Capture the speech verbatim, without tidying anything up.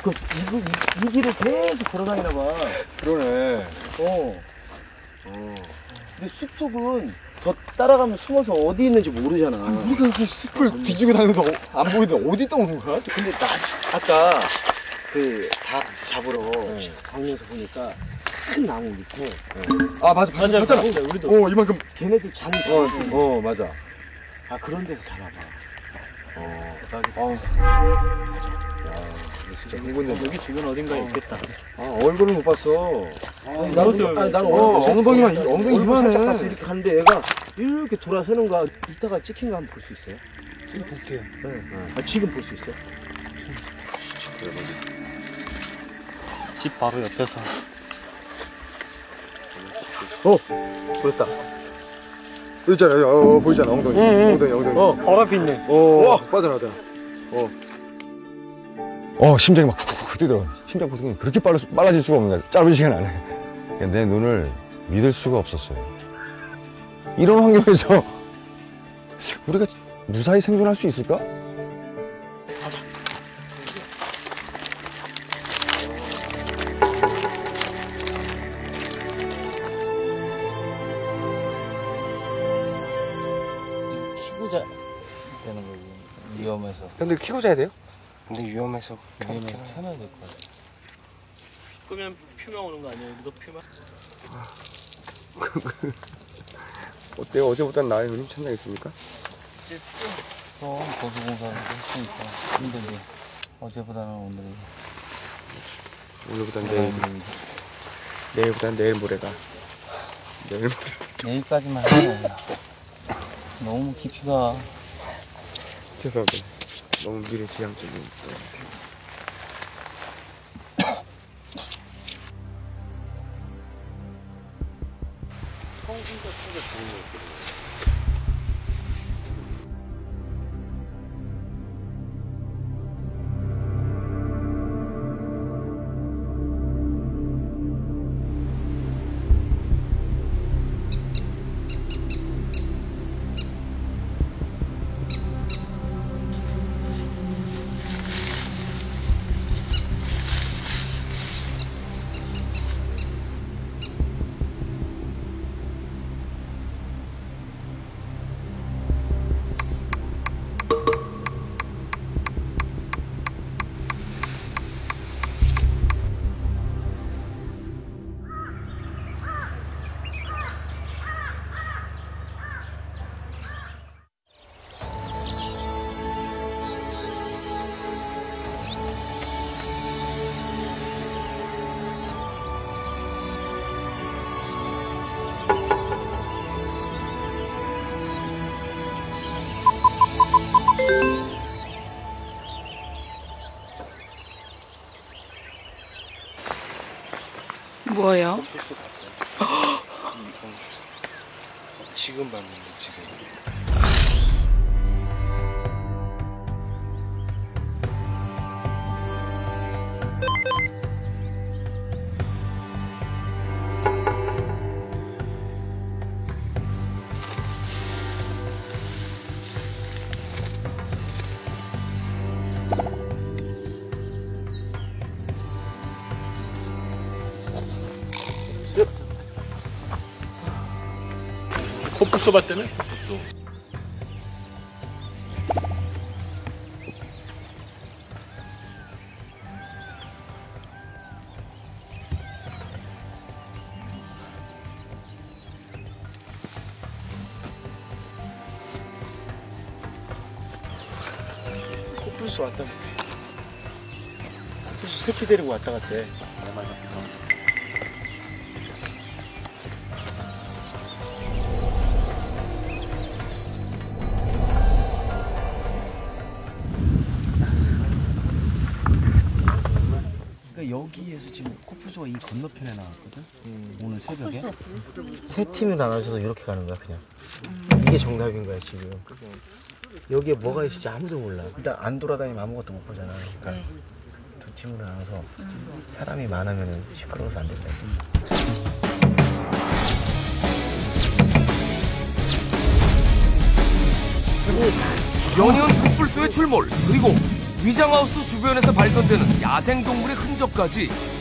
그, 이, 이, 이 길을 계속 걸어다니나 봐. 그러네. 어. 어. 근데 숲속은 더 따라가면 숨어서 어디 있는지 모르잖아. 우리가 그 숲을 뒤지고 다니면서 안 보이는데 어디 있다 오는 거야? 근데 나 아까 그 닭 잡으러 가면서 보니까 큰 나무 밑에 아 맞아 맞아, 맞잖아. 맞아, 우리도. 어 이만큼. 걔네들 잔이 어, 잡았어. 어 맞아. 아 그런 데서 잡아봐. 어. 어. 진짜 흥분된다. 여기 주변 어딘가에 있겠다. 아 얼굴을 못 봤어. 아, 나는 아, 나는 어, 얼굴 엉덩이만 살짝- 엉덩이 얼굴 살짝 이만해. 봤어. 이렇게 가는데 얘가 이렇게 돌아서는 거 이따가 찍힌 거 한번 볼 수 있어요? 지금 볼게요. 네. 아, 지금 볼 수 있어? 집 바로 옆에서. 어, 보였다. 여기 있잖아. 어, 어, 보이잖아 엉덩이. 응, 응. 엉덩이 엉덩이. 어, 바로 앞에 있네. 어 빠져나가잖아. 어. 어 심장이 막 쿡쿡 뛰더라고. 심장 고통이 그렇게 빨라, 빨라질 수가 없는 거야. 짧은 시간 안에. 그러니까 내 눈을 믿을 수가 없었어요. 이런 환경에서 우리가 무사히 생존할 수 있을까? 키고 자 되는 거지. 위험해서. 근데 키고 자야 돼요? 근데 위험해서 위험해서 켜놔야 될 것 같아. 끄면 퓨마 오는 거 아니야? 여기도 퓨마? 어때요? 어제보단 나의 눈이 천장했습니까? 또 보수 공사를 했으니까 힘들지. 어제보다는 오늘이. 오늘보단 내일, 내일보단 내일 모레가. 내일 모레. 내일까지만 해. 너무 깊이가. 죄송합니다. 너무 미래지향적인 것 같아요. 뭐예요? 코뿔소 봤어요. 지금 봤는데 지금. 코뿔소 봤다며? 코뿔소. 코뿔소 왔다 갔대. 코뿔소 새끼 데리고 왔다 갔대. 그러니까 여기에서 지금 코뿔소가 이 건너편에 나왔거든. 음. 오늘 새벽에 세 팀이 나눠져서 이렇게 가는 거야 그냥. 음. 이게 정답인 거야 지금. 여기에 뭐가 있을지 아무도 몰라. 일단 안 돌아다니면 아무것도 못 보잖아. 그러니까 네. 두 팀으로 나눠서 음. 사람이 많으면 시끄러워서 안 된다. 음. 연이은 코뿔소의 출몰, 그리고 위장하우스 주변에서 발견되는 야생동물의 흔적까지